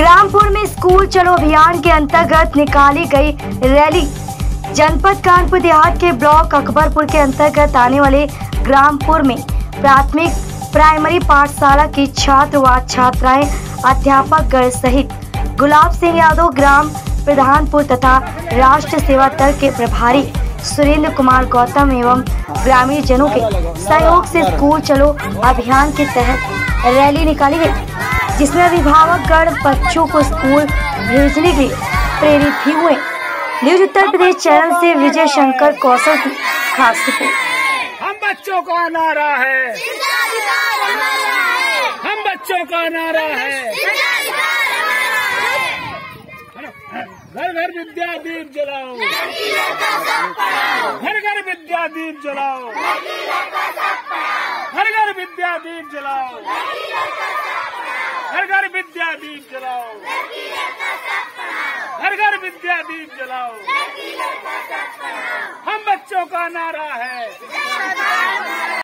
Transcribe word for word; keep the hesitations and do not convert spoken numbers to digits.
ग्रामपुर में स्कूल चलो अभियान के अंतर्गत निकाली गई रैली। जनपद कानपुर देहात के ब्लॉक अकबरपुर के अंतर्गत आने वाले ग्रामपुर में प्राथमिक प्राइमरी पाठशाला की छात्र व छात्राएं अध्यापक गण सहित गुलाब सिंह यादव ग्राम प्रधानपुर तथा राष्ट्र सेवा दल के प्रभारी सुरेंद्र कुमार गौतम एवं ग्रामीण जनों के सहयोग से स्कूल चलो अभियान के तहत रैली निकाली गई, जिसमें अभिभावक गण बच्चों को स्कूल भेजने के लिए प्रेरित भी हुए। न्यूज उत्तर प्रदेश चैनल से विजय शंकर कौशल की खास रिपोर्ट। हम बच्चों का नारा है, हम बच्चों का नारा है, घर घर विद्या दीप जलाओ, घर घर विद्या दीप जलाओ, घर घर विद्या दीप जलाओ, घर घर विद्या दीप जलाओ, घर घर विद्या दीप जलाओ। हम बच्चों का नारा है।